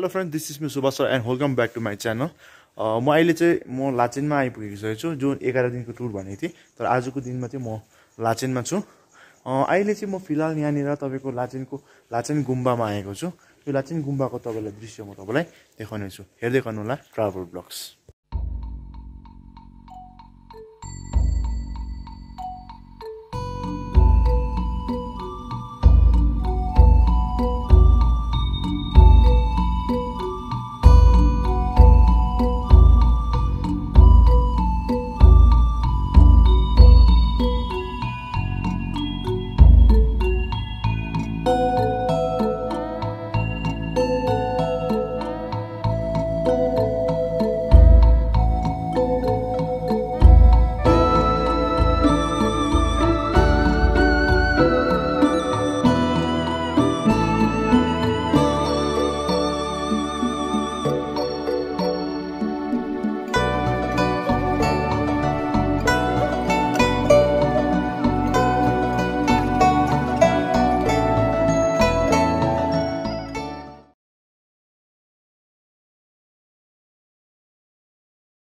Hello friend, this is me Subhash and welcome back to my channel. म अहिले चाहिँ लाचेनमा आइपुगेको छु, जो 11 दिनको टुर भनेको थिएँ। तर आजको दिनमा चाहिँ म लाचेनमा छु। अहिले चाहिँ म फिलहाल यहाँनिर तपाईँको लाचेन गुम्बामा आएको छु। यो लाचेन गुम्बाको तपाईँलाई दृश्य म तपाईँलाई देखाउने छु। हेर्दै गर्नुहोला ट्राभल ब्लग्स।